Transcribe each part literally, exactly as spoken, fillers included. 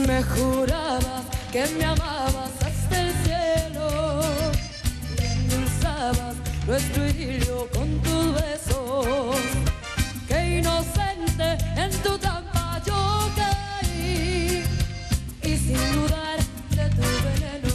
Me jurabas que me amabas hasta el cielo y endulzabas nuestro idilio con tus besos. Qué inocente en tu trampa yo caí y sin dudar de tu veneno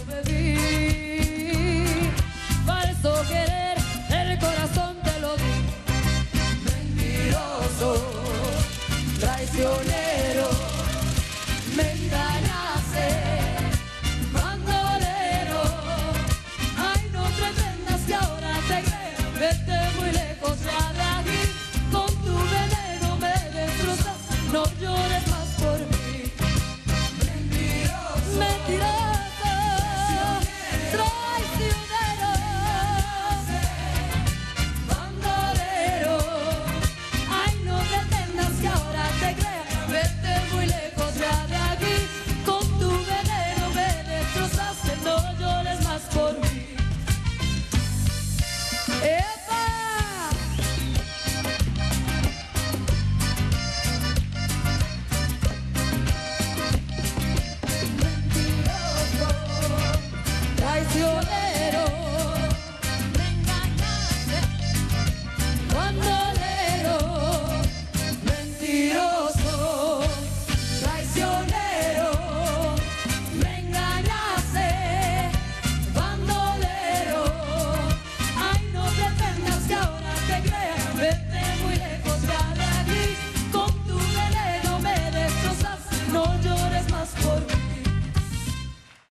bebí. Falso querer, el corazón te lo di. Mentiroso, traicionero, me engañaste, bandolero. Ay, no pretendas que ahora te creas, vete muy lejos ya de aquí. Con tu veneno me destrozas, no llores más por mí. Mentiroso, mentiroso, traicionero, bandolero. Ay, no pretendas que ahora te creas, vete muy lejos ya de aquí. Con tu veneno me destrozaste, no llores más por mí. ¡Epa! Mentiroso, traicionero, me engañaste, bandolero. Mentiroso, traicionero, me engañaste, bandolero. Ay, no pretendas que ahora te creas, vete muy lejos ya de aquí. Con tu veneno me destrozas, no llores más por mí.